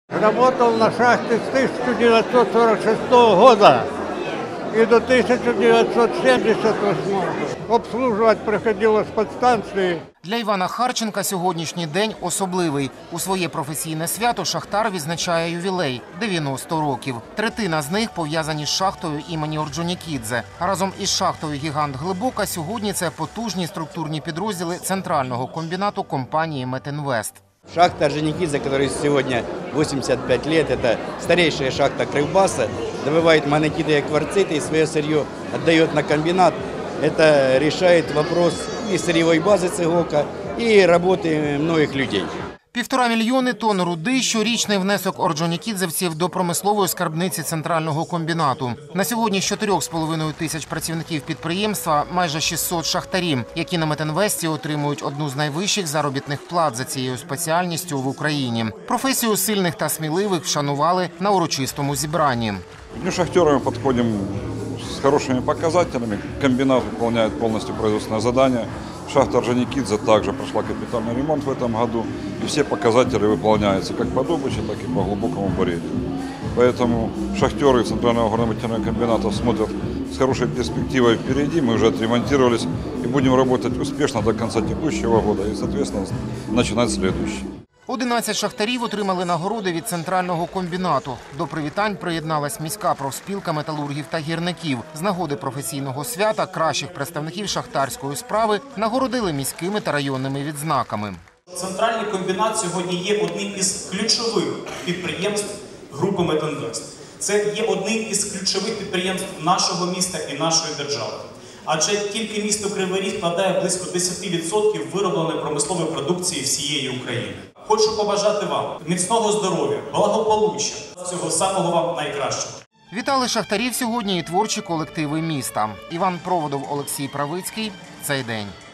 Работал на шахте с 1946 года и до 1978. Обслуживать приходилось подстанции. Для Івана Харченка сьогоднішній день особливий. У своє професійне свято шахтар відзначає ювілей – 90 років. Третина з них пов'язані з шахтою імені Орджонікідзе. А разом із шахтою «Гігант Глибока» сьогодні це потужні структурні підрозділи центрального комбінату компанії «Метинвест». Шахта Орджоникидзе, которой сегодня 85 лет, это старейшая шахта Кривбаса, добывает монокиты и кварциты и свое сырье отдает на комбинат. Это решает вопрос и сырьевой базы Цегока, и работы многих людей. 1,5 мільйони тонн руди – щорічний внесок орджонікідзевців до промислової скарбниці центрального комбінату. На сьогодні з 4,5 тисяч працівників підприємства майже 600 шахтарів, які на Метинвесті отримують одну з найвищих заробітних плат за цією спеціальністю в Україні. Професію сильних та сміливих вшанували на урочистому зібранні. К Дню шахтера мы подходим с хорошими показателями. Комбинат выполняет полностью производственное задание. Шахта Орджоникидзе также прошла капитальный ремонт в этом году. И все показатели выполняются как по добыче, так и по глубокому бурению. Поэтому шахтеры Центрального горно-материального комбината смотрят с хорошей перспективой впереди. Мы уже отремонтировались и будем работать успешно до конца текущего года и, соответственно, начинать следующий. 11 шахтарів отримали нагороди від центрального комбінату. До привітань приєдналась міська профспілка металургів та гірників. З нагоди професійного свята кращих представників шахтарської справи нагородили міськими та районними відзнаками. Центральний комбінат сьогодні є одним із ключових підприємств групи «Метинвест». Це є одним із ключових підприємств нашого міста і нашої держави. Адже тільки місто Кривий Ріг складає близько 10% виробленої промислової продукції всієї України. Хочу побажати вам міцного здоров'я, благополуччя, всього самого вам найкращого. Вітали шахтарів сьогодні і творчі колективи міста. Іван Проводов, Олексій Правицький. Цей день.